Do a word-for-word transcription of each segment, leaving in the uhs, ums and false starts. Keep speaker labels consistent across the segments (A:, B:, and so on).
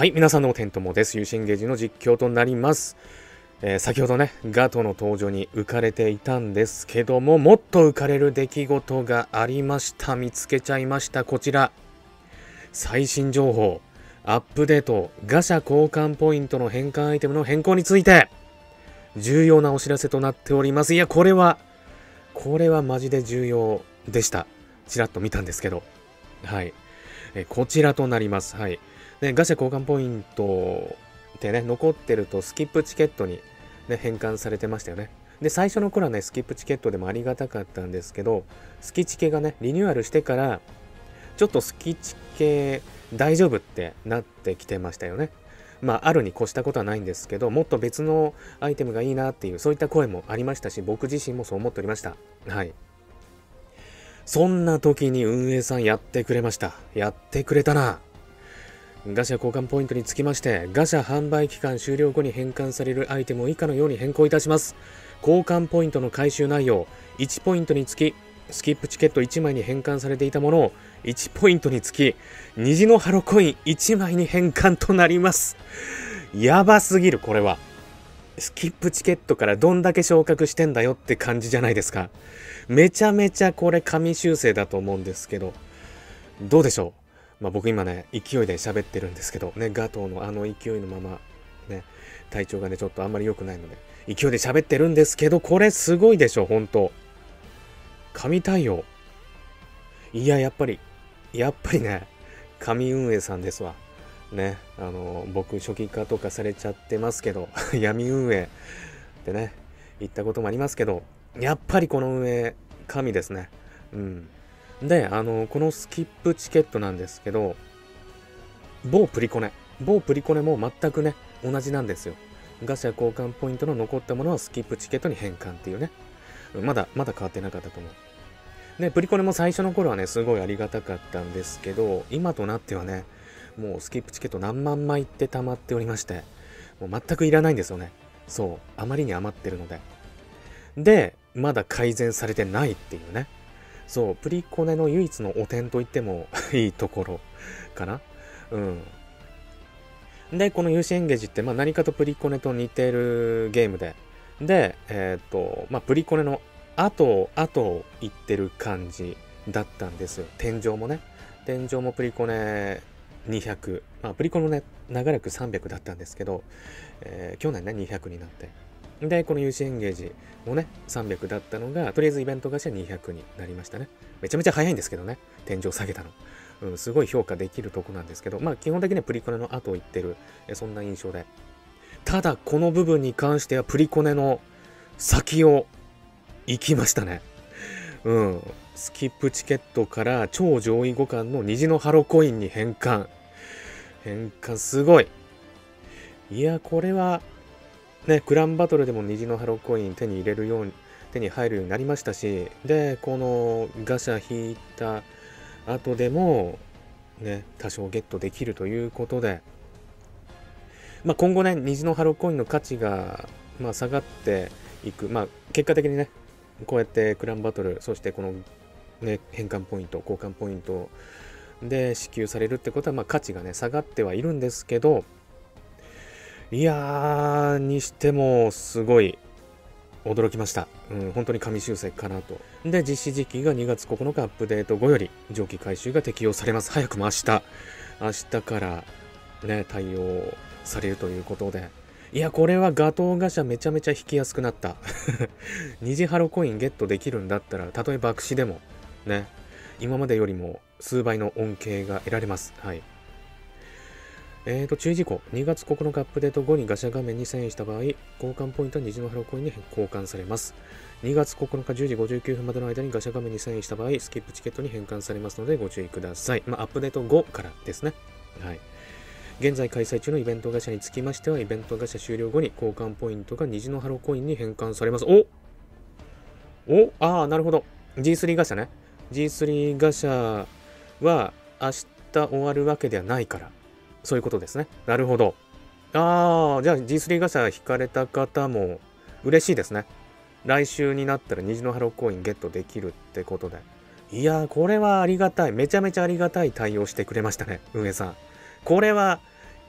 A: はい、皆さんのお天友です。有心ゲージの実況となります。えー、先ほどね、ガトの登場に浮かれていたんですけども、もっと浮かれる出来事がありました。見つけちゃいました。こちら。最新情報、アップデート、ガシャ交換ポイントの変換アイテムの変更について、重要なお知らせとなっております。いや、これは、これはマジで重要でした。ちらっと見たんですけど。はい。えー、こちらとなります。はい。ね、ガシャ交換ポイントってね、残ってるとスキップチケットに、ね、変換されてましたよね。で、最初の頃はね、スキップチケットでもありがたかったんですけど、スキチケがね、リニューアルしてから、ちょっとスキチケ大丈夫ってなってきてましたよね。まあ、あるに越したことはないんですけど、もっと別のアイテムがいいなっていう、そういった声もありましたし、僕自身もそう思っておりました。はい。そんな時に運営さんやってくれました。やってくれたな。ガシャ交換ポイントにつきまして、ガシャ販売期間終了後に変換されるアイテムを以下のように変更いたします。交換ポイントの回収内容、いちポイントにつき、スキップチケットいちまいに変換されていたものを、いちポイントにつき、虹のハロコインいちまいに変換となります。やばすぎる、これは。スキップチケットからどんだけ昇格してんだよって感じじゃないですか。めちゃめちゃこれ神修正だと思うんですけど、どうでしょう。まあ僕今ね、勢いで喋ってるんですけど、ね、ガトーのあの勢いのまま、ね、体調がね、ちょっとあんまり良くないので、勢いで喋ってるんですけど、これすごいでしょ、ほんと。神対応。いや、やっぱり、やっぱりね、神運営さんですわ。ね、あの、僕、初期化とかされちゃってますけど、闇運営ってね、言ったこともありますけど、やっぱりこの運営、神ですね。うん。で、あの、このスキップチケットなんですけど、某プリコネ、某プリコネも全くね、同じなんですよ。ガシャ交換ポイントの残ったものはスキップチケットに変換っていうね。まだ、まだ変わってなかったと思う。で、プリコネも最初の頃はね、すごいありがたかったんですけど、今となってはね、もうスキップチケット何万枚って溜まっておりまして、もう全くいらないんですよね。そう、あまりに余ってるので。で、まだ改善されてないっていうね。そう、プリコネの唯一の汚点と言ってもいいところかな。うん。で、この有志エンゲージって、まあ何かとプリコネと似てるゲームで、で、えっと、まあプリコネの後、後を言ってる感じだったんですよ。天井もね。天井もプリコネにひゃく。まあプリコネね、長らくさんびゃくだったんですけど、えー、去年ね、にひゃくになって。で、この有志エンゲージもね、さんびゃくだったのが、とりあえずイベント会社にひゃくになりましたね。めちゃめちゃ早いんですけどね、天井下げたの。うん、すごい評価できるとこなんですけど、まあ基本的にはプリコネの後を言ってる、そんな印象で。ただ、この部分に関してはプリコネの先を行きましたね。うん。スキップチケットから超上位互換の虹のハロコインに変換。変換すごい。いや、これは、ね、クランバトルでも虹のハロコイン手に入れるように、手に入るようになりましたし、で、このガシャ引いた後でも、ね、多少ゲットできるということで、まあ、今後ね、虹のハロコインの価値が、まあ、下がっていく、まあ、結果的にね、こうやってクランバトル、そしてこの、ね、変換ポイント、交換ポイントで支給されるってことは、まあ、価値がね、下がってはいるんですけど、いやー、にしても、すごい、驚きました。うん、本当に神修正かなと。で、実施時期がにがつここのかアップデート後より、上記回収が適用されます。早くも明日、明日からね、対応されるということで。いや、これはガトーガシャめちゃめちゃ引きやすくなった。虹ハロコインゲットできるんだったら、たとえ爆死でも、ね、今までよりも数倍の恩恵が得られます。はい。えーと、注意事項。にがつここのかアップデート後にガシャ画面に遷移した場合、交換ポイントは虹のハロコインに交換されます。にがつここのかじゅうじごじゅうきゅうふんまでの間にガシャ画面に遷移した場合、スキップチケットに変換されますのでご注意ください。まあ、アップデート後からですね。はい。現在開催中のイベントガシャにつきましては、イベントガシャ終了後に交換ポイントが虹のハロコインに変換されます。おおああ、なるほど。ジースリー ガシャね。ジースリー ガシャは明日終わるわけではないから。そういうことですね。なるほど。ああ、じゃあ ジースリー ガシャ引かれた方も嬉しいですね。来週になったら虹のハロコインゲットできるってことで。いやー、これはありがたい。めちゃめちゃありがたい対応してくれましたね、運営さん。これは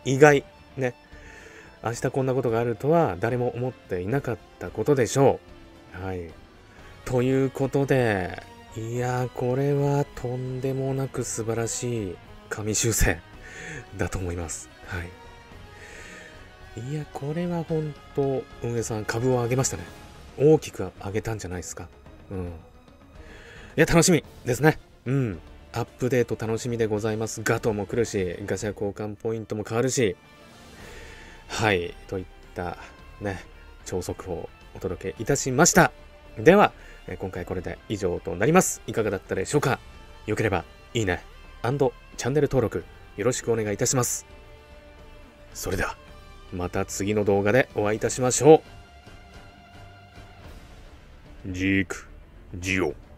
A: 意外ね、明日こんなことがあるとは誰も思っていなかったことでしょう。はい。ということで、いやー、これはとんでもなく素晴らしい神修正だと思います。はい。いや、これは本当運営さん株を上げましたね。大きく上げたんじゃないですか。うん。いや、楽しみですね。うん。アップデート楽しみでございます。ガトも来るし、ガチャ交換ポイントも変わるし、はい、といったね、超速報をお届けいたしました。では、今回これで以上となります。いかがだったでしょうか。よければいいね、&チャンネル登録よろしくお願いいたします。それでは、また次の動画でお会いいたしましょう。ジーク、ジオ。